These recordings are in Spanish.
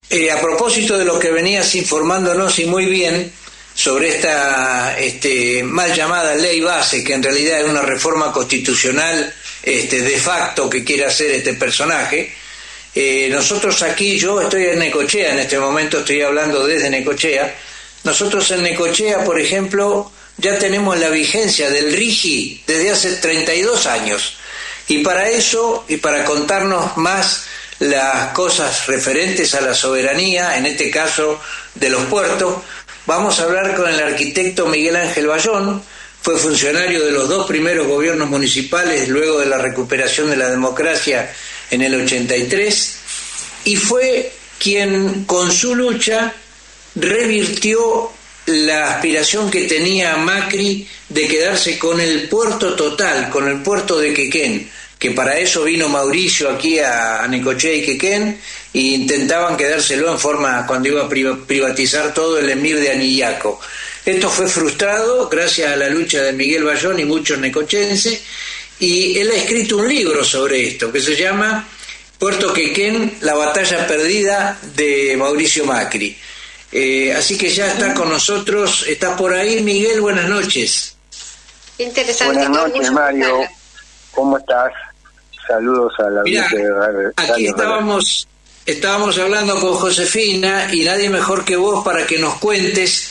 A propósito de lo que venías informándonos y muy bien sobre esta mal llamada ley base, que en realidad es una reforma constitucional de facto que quiere hacer este personaje, nosotros aquí, yo estoy en Necochea en este momento, estoy hablando desde Necochea. Nosotros en Necochea, por ejemplo, ya tenemos la vigencia del RIGI desde hace 32 años. Y para eso, y para contarnos más las cosas referentes a la soberanía, en este caso de los puertos, vamos a hablar con el arquitecto Miguel Ángel Bayón. Fue funcionario de los 2 primeros gobiernos municipales luego de la recuperación de la democracia en el 83, y fue quien con su lucha revirtió la aspiración que tenía Macri de quedarse con el puerto total, con el puerto de Quequén, que para eso vino Mauricio aquí a Necochea y Quequén, e intentaban quedárselo en forma, cuando iba a privatizar todo, el emir de Anillaco. Esto fue frustrado gracias a la lucha de Miguel Bayón y muchos necochenses, y él ha escrito un libro sobre esto que se llama Puerto Quequén, la batalla perdida de Mauricio Macri. Así que ya está con nosotros, está por ahí Miguel, buenas noches. Interesante. Buenas noches, Mario, ¿cómo estás? Saludos a la audiencia de Radio. Aquí estábamos hablando con Josefina y nadie mejor que vos para que nos cuentes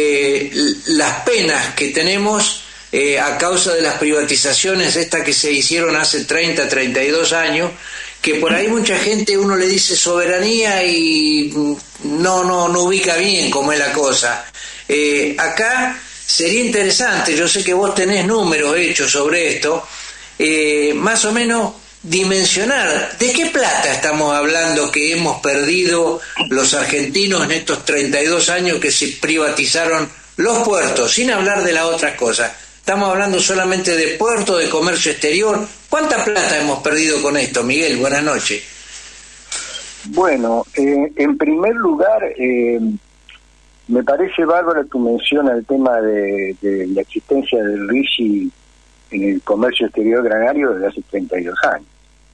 las penas que tenemos a causa de las privatizaciones estas que se hicieron hace 32 años, que por ahí mucha gente, uno le dice soberanía y no ubica bien cómo es la cosa. Acá sería interesante, yo sé que vos tenés números hechos sobre esto, más o menos dimensionar de qué plata estamos hablando que hemos perdido los argentinos en estos 32 años que se privatizaron los puertos, sin hablar de las otras cosas. Estamos hablando solamente de puerto, de comercio exterior. ¿Cuánta plata hemos perdido con esto, Miguel? Buenas noches. Bueno, en primer lugar, me parece bárbara tu mención al tema de la existencia del RIGI en el comercio exterior granario desde hace 32 años.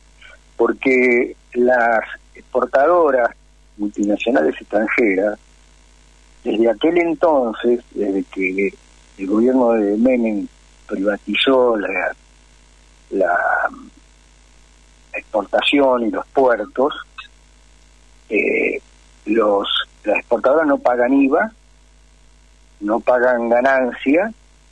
Porque las exportadoras multinacionales extranjeras, desde aquel entonces, desde que el gobierno de Menem privatizó la exportación y los puertos, las exportadoras no pagan IVA, no pagan ganancia,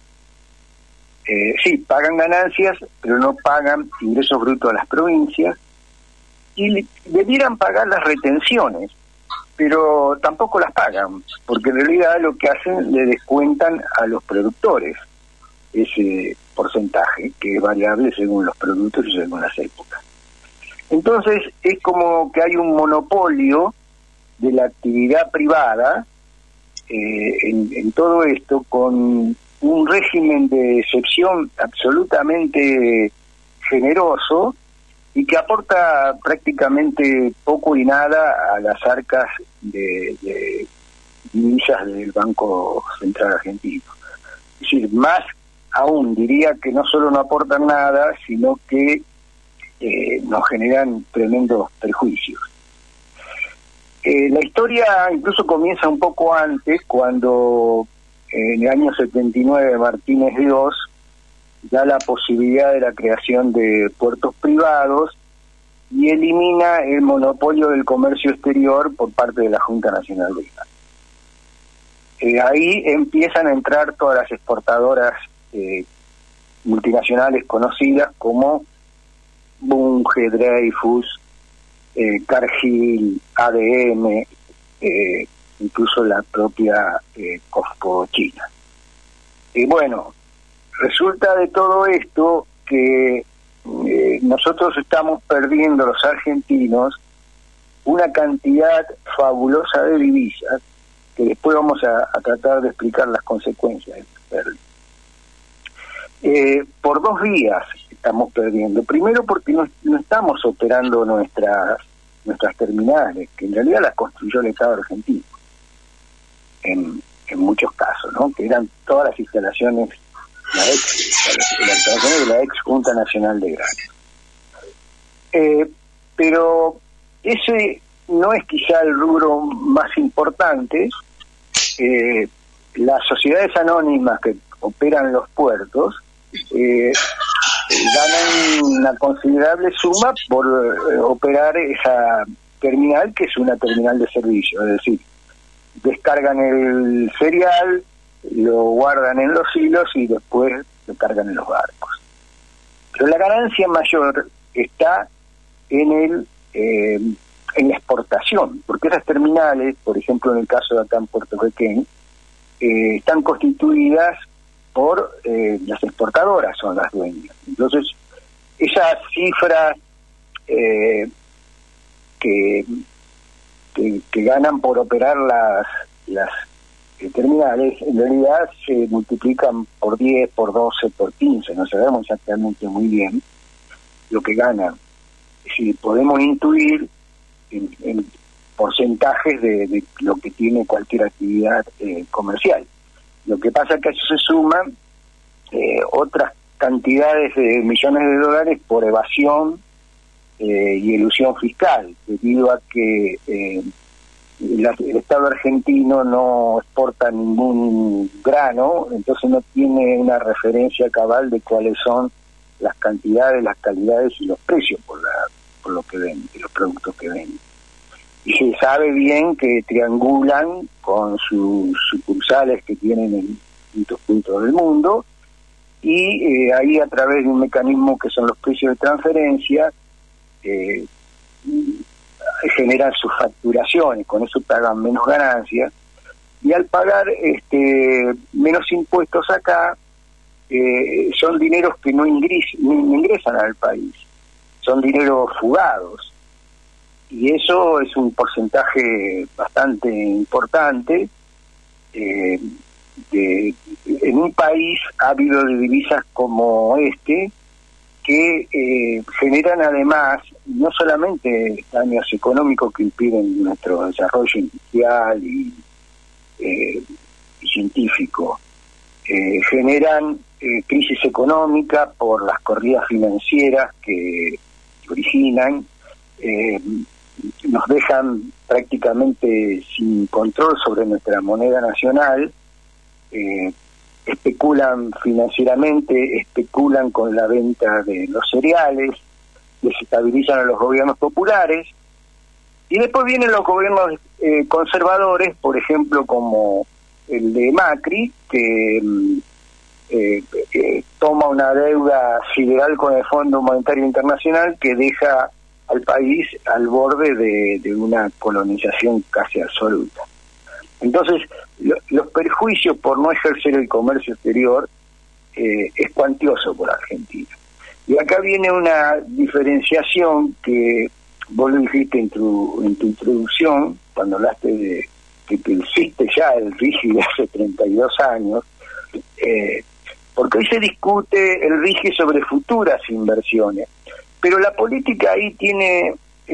sí, pagan ganancias, pero no pagan ingresos brutos a las provincias, y debieran pagar las retenciones, pero tampoco las pagan, porque en realidad lo que hacen, le descuentan a los productores ese porcentaje, que es variable según los productos y según las épocas. Entonces es como que hay un monopolio de la actividad privada en todo esto, con un régimen de excepción absolutamente generoso y que aporta prácticamente poco y nada a las arcas de divisas del Banco Central Argentino. Es decir, más aún diría que no solo no aportan nada, sino que nos generan tremendos perjuicios. La historia incluso comienza un poco antes, cuando en el año 79 Martínez Dios da la posibilidad de la creación de puertos privados y elimina el monopolio del comercio exterior por parte de la Junta Nacional de ahí empiezan a entrar todas las exportadoras multinacionales conocidas como Bunge, Dreyfus, Cargill, ADM, incluso la propia COSCO China. Y bueno, resulta de todo esto que nosotros estamos perdiendo, los argentinos, una cantidad fabulosa de divisas, que después vamos a tratar de explicar las consecuencias de esta pérdida. Por 2 vías estamos perdiendo. Primero, porque no estamos operando nuestras terminales, que en realidad las construyó el Estado argentino, en muchos casos, ¿no? Que eran todas las instalaciones, las instalaciones de la ex Junta Nacional de Grano. Pero ese no es quizá el rubro más importante. Las sociedades anónimas que operan los puertos ganan una considerable suma por operar esa terminal, que es una terminal de servicio, es decir, descargan el cereal, lo guardan en los hilos y después lo cargan en los barcos. Pero la ganancia mayor está en la exportación, porque esas terminales, por ejemplo en el caso de acá en Puerto Requén, están constituidas por las exportadoras, son las dueñas. Entonces, esas cifras que ganan por operar las terminales, en realidad se multiplican por 10, por 12, por 15, no sabemos exactamente muy bien lo que ganan. Si podemos intuir en porcentajes de lo que tiene cualquier actividad comercial. Lo que pasa es que a eso se suman otras cantidades de millones de dólares por evasión y elusión fiscal, debido a que el Estado argentino no exporta ningún grano, entonces no tiene una referencia cabal de cuáles son las cantidades, las calidades y los precios por lo que venden, los productos que venden. Y se sabe bien que triangulan con sus sucursales que tienen en distintos puntos del mundo, y ahí a través de un mecanismo que son los precios de transferencia, generan sus facturaciones, con eso pagan menos ganancias, y al pagar menos impuestos acá, son dineros que no ingresan al país, son dineros fugados, y eso es un porcentaje bastante importante. En un país ávido de divisas como este, que generan además no solamente daños económicos que impiden nuestro desarrollo industrial y científico, generan crisis económica por las corridas financieras que originan, nos dejan prácticamente sin control sobre nuestra moneda nacional, especulan financieramente, especulan con la venta de los cereales, desestabilizan a los gobiernos populares, y después vienen los gobiernos conservadores, por ejemplo como el de Macri, que toma una deuda sideral con el Fondo Monetario Internacional que deja al país al borde de una colonización casi absoluta. Entonces, los perjuicios por no ejercer el comercio exterior es cuantioso por Argentina. Y acá viene una diferenciación que vos lo dijiste en tu introducción, cuando hablaste de que existe ya el RIGI de hace 32 años, porque hoy se discute el RIGI sobre futuras inversiones, pero la política ahí tiene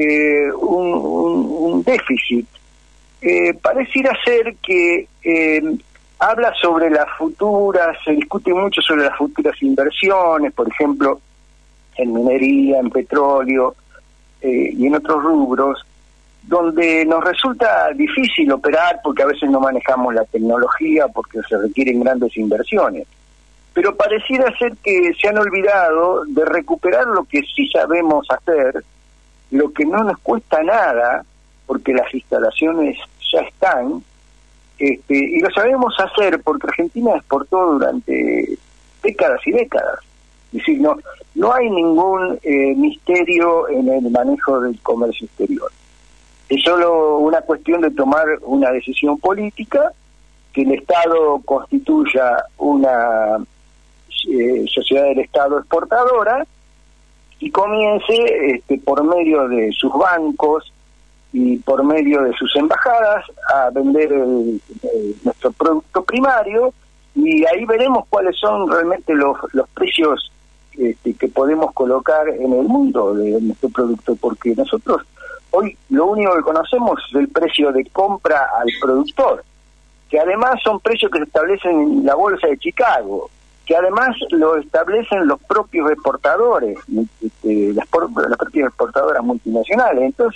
un déficit. Pareciera ser que habla sobre las futuras, se discute mucho sobre las futuras inversiones, por ejemplo, en minería, en petróleo y en otros rubros, donde nos resulta difícil operar porque a veces no manejamos la tecnología, porque se requieren grandes inversiones. Pero pareciera ser que se han olvidado de recuperar lo que sí sabemos hacer, lo que no nos cuesta nada, porque las instalaciones ya están, y lo sabemos hacer porque Argentina exportó durante décadas y décadas. Es decir, no hay ningún misterio en el manejo del comercio exterior. Es solo una cuestión de tomar una decisión política, que el Estado constituya una sociedad del Estado exportadora y comience por medio de sus bancos y por medio de sus embajadas a vender nuestro producto primario, y ahí veremos cuáles son realmente los precios que podemos colocar en el mundo de nuestro producto, porque nosotros hoy lo único que conocemos es el precio de compra al productor, que además son precios que se establecen en la bolsa de Chicago, que además lo establecen los propios exportadores, las propias exportadoras multinacionales. Entonces,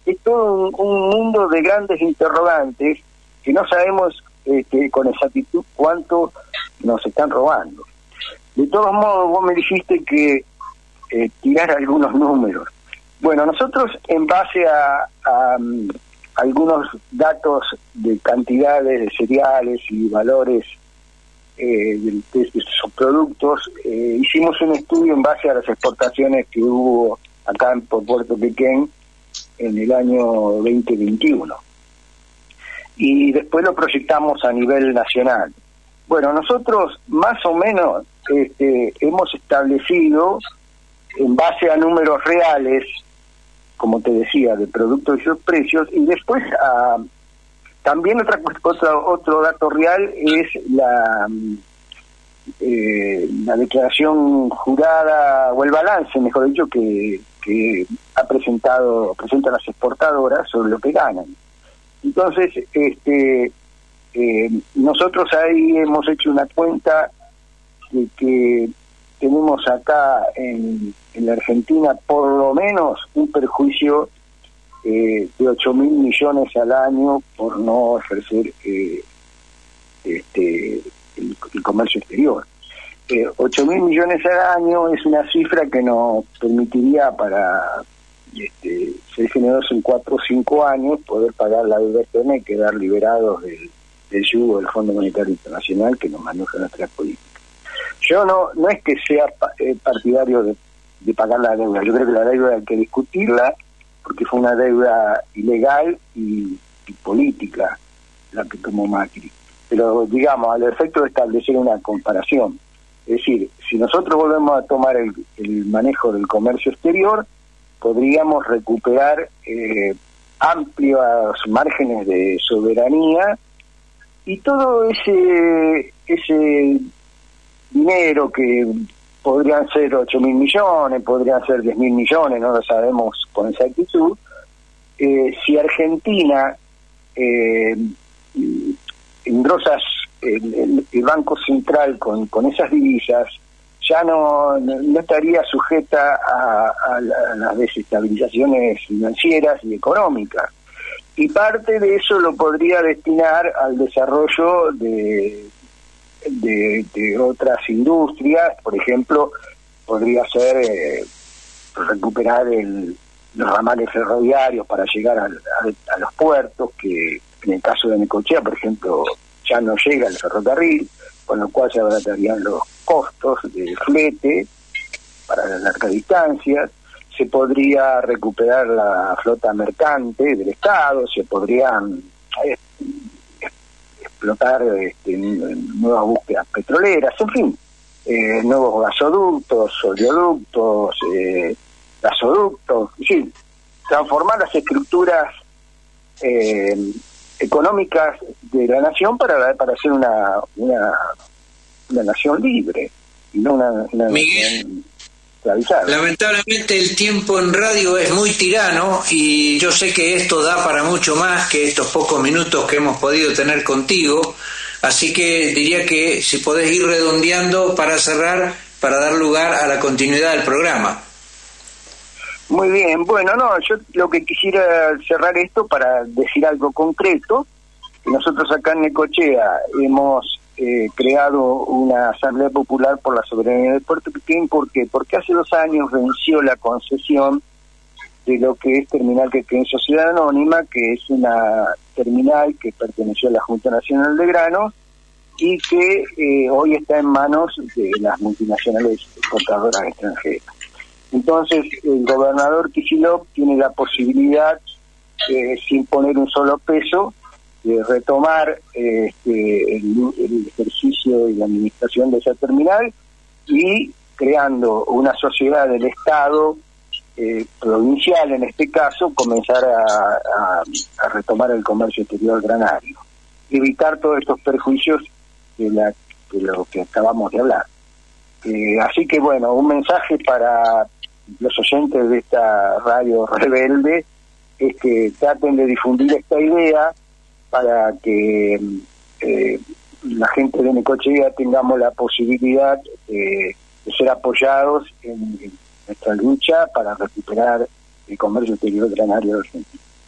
es todo un mundo de grandes interrogantes que no sabemos con exactitud cuánto nos están robando. De todos modos, vos me dijiste que tirar algunos números. Bueno, nosotros en base a algunos datos de cantidades de cereales y valores de esos productos, hicimos un estudio en base a las exportaciones que hubo acá por Puerto Pequén en el año 2021. Y después lo proyectamos a nivel nacional. Bueno, nosotros más o menos hemos establecido, en base a números reales, como te decía, de productos y sus precios, y después también otro dato real es la declaración jurada, o el balance, mejor dicho, que presentan las exportadoras sobre lo que ganan. Entonces, nosotros ahí hemos hecho una cuenta de que tenemos acá en la Argentina por lo menos un perjuicio de 8.000 millones al año por no ejercer el comercio exterior. 8.000 millones al año es una cifra que nos permitiría para ser generosos en 4 o 5 años poder pagar la deuda externa y quedar liberados del yugo del Fondo Monetario Internacional que nos maneja nuestras políticas. Yo no es que sea partidario de pagar la deuda. Yo creo que la deuda hay que discutirla porque fue una deuda ilegal y política la que tomó Macri. Pero, digamos, al efecto de establecer una comparación. Es decir, si nosotros volvemos a tomar el manejo del comercio exterior, podríamos recuperar amplios márgenes de soberanía y todo ese dinero que podrían ser 8.000 millones, podrían ser 10.000 millones, no lo sabemos con exactitud. Si Argentina engrosa el Banco Central con esas divisas, ya no estaría sujeta a las desestabilizaciones financieras y económicas. Y parte de eso lo podría destinar al desarrollo de otras industrias. Por ejemplo, podría ser recuperar los ramales ferroviarios para llegar a los puertos, que en el caso de Necochea, por ejemplo, ya no llega el ferrocarril, con lo cual se abaratarían los costos de flete para las largas distancias. Se podría recuperar la flota mercante del Estado, se podrían explotar nuevas búsquedas petroleras, en fin, nuevos gasoductos, oleoductos, gasoductos, es decir, transformar las estructuras económicas de la nación para ser una nación libre y no una nación esclavizada. Lamentablemente el tiempo en radio es muy tirano y yo sé que esto da para mucho más que estos pocos minutos que hemos podido tener contigo, así que diría que si podés ir redondeando para cerrar, para dar lugar a la continuidad del programa. Muy bien, bueno, yo lo que quisiera cerrar esto para decir algo concreto, que nosotros acá en Necochea hemos creado una Asamblea Popular por la Soberanía de Puerto Pequén. ¿Por qué? Porque hace 2 años venció la concesión de lo que es Terminal Quequén Sociedad Anónima, que es una terminal que perteneció a la Junta Nacional de Granos y que hoy está en manos de las multinacionales exportadoras extranjeras. Entonces, el gobernador Kicillof tiene la posibilidad, sin poner un solo peso, de retomar el ejercicio y la administración de esa terminal y creando una sociedad del Estado provincial, en este caso, comenzar a retomar el comercio exterior granario, evitar todos estos perjuicios de lo que acabamos de hablar. Así que, bueno, un mensaje para los oyentes de esta radio rebelde es que traten de difundir esta idea para que la gente de Necochea tengamos la posibilidad de ser apoyados en nuestra lucha para recuperar el comercio exterior granario de Argentina.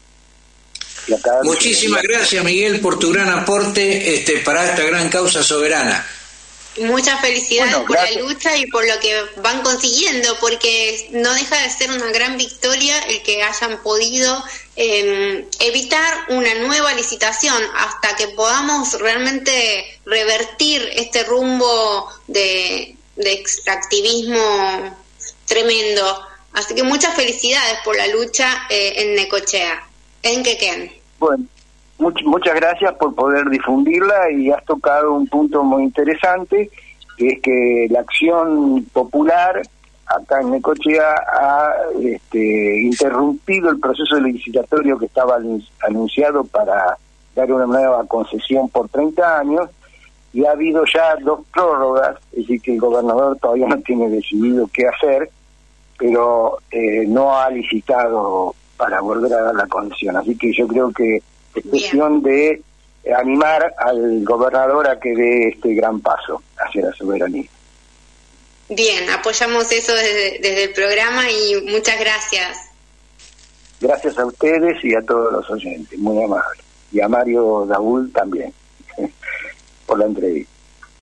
Y acá Muchísimas gracias, Miguel, por tu gran aporte para esta gran causa soberana. Muchas felicidades por la lucha y por lo que van consiguiendo, porque no deja de ser una gran victoria el que hayan podido evitar una nueva licitación hasta que podamos realmente revertir este rumbo de extractivismo tremendo. Así que muchas felicidades por la lucha en Necochea, en Quequén. Bueno, muchas gracias por poder difundirla, y has tocado un punto muy interesante, que es que la acción popular acá en Necochea ha interrumpido el proceso licitatorio que estaba anunciado para dar una nueva concesión por 30 años, y ha habido ya 2 prórrogas, es decir, que el gobernador todavía no tiene decidido qué hacer, pero no ha licitado para volver a dar la concesión. Así que yo creo que es cuestión de animar al gobernador a que dé este gran paso hacia la soberanía. Bien, apoyamos eso desde el programa y muchas gracias. Gracias a ustedes y a todos los oyentes, muy amables. Y a Mario Daúl también, por la entrevista.